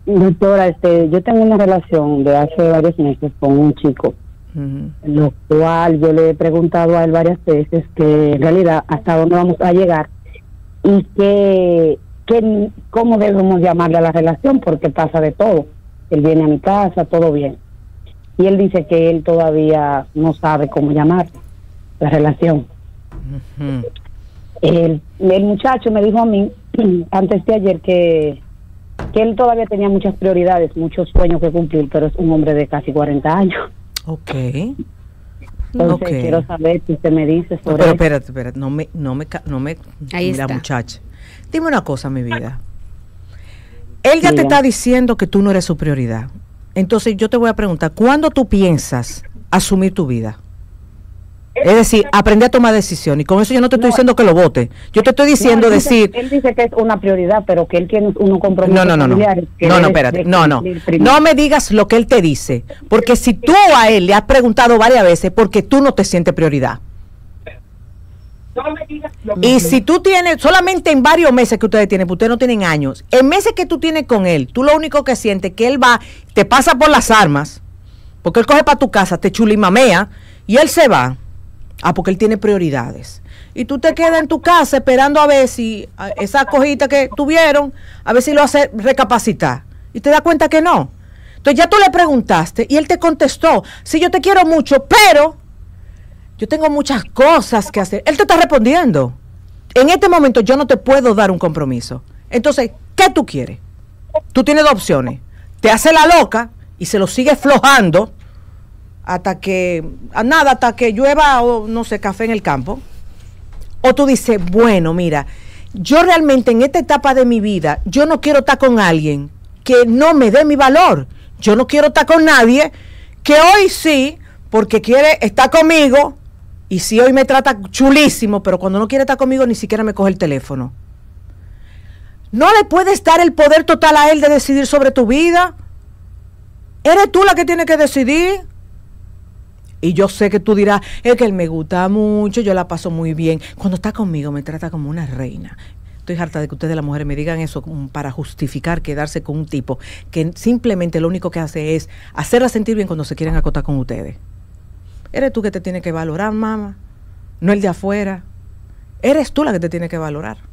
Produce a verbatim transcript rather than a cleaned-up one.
Doctora, este, yo tengo una relación de hace varios meses con un chico, uh-huh. lo cual yo le he preguntado a él varias veces que en realidad hasta dónde vamos a llegar y que, que cómo debemos llamarle a la relación, porque pasa de todo. Él viene a mi casa, todo bien. Y él dice que él todavía no sabe cómo llamar la relación. Uh-huh. el, el muchacho me dijo a mí antes de ayer que que él todavía tenía muchas prioridades, muchos sueños que cumplir, pero es un hombre de casi cuarenta años. Ok. Entonces okay. quiero saber si usted me dice sobre no, Pero espérate, espérate, no me, no me, no me, Ahí mira está. Muchacha, dime una cosa, mi vida. Él ya Mira. te está diciendo que tú no eres su prioridad. Entonces yo te voy a preguntar, ¿cuándo tú piensas asumir tu vida? Es decir, aprender a tomar decisiones. Y con eso yo no te estoy no, diciendo que lo vote. Yo te estoy diciendo no, él dice, decir... Él dice que es una prioridad, pero que él tiene unos compromisos no, no, no, familiares. No, no, no, espérate. No, no. No me digas lo que él te dice. Porque si tú a él le has preguntado varias veces, porque tú no te sientes prioridad. No me digas lo y si tú tienes, solamente en varios meses que ustedes tienen, porque ustedes no tienen años, en meses que tú tienes con él, tú lo único que sientes es que él va, te pasa por las armas, porque él coge para tu casa, te chulimamea, y él se va. Ah, porque él tiene prioridades. Y tú te quedas en tu casa esperando a ver si a, esa cojita que tuvieron, a ver si lo hace recapacitar. Y te das cuenta que no. Entonces ya tú le preguntaste y él te contestó, sí, yo te quiero mucho, pero yo tengo muchas cosas que hacer. Él te está respondiendo. En este momento yo no te puedo dar un compromiso. Entonces, ¿qué tú quieres? Tú tienes dos opciones. Te hace la loca y se lo sigue flojando hasta que, a nada, hasta que llueva o no sé, café en el campo. O tú dices, bueno, mira, yo realmente en esta etapa de mi vida, yo no quiero estar con alguien que no me dé mi valor. Yo no quiero estar con nadie que hoy sí, porque quiere estar conmigo, y si hoy me trata chulísimo, pero cuando no quiere estar conmigo ni siquiera me coge el teléfono. No le puedes dar el poder total a él de decidir sobre tu vida. Eres tú la que tiene que decidir. Y yo sé que tú dirás, es que él me gusta mucho, yo la paso muy bien. Cuando está conmigo me trata como una reina. Estoy harta de que ustedes las mujeres me digan eso para justificar quedarse con un tipo que simplemente lo único que hace es hacerla sentir bien cuando se quieren acotar con ustedes. Eres tú que te tienes que valorar, mamá, no el de afuera. Eres tú la que te tiene que valorar.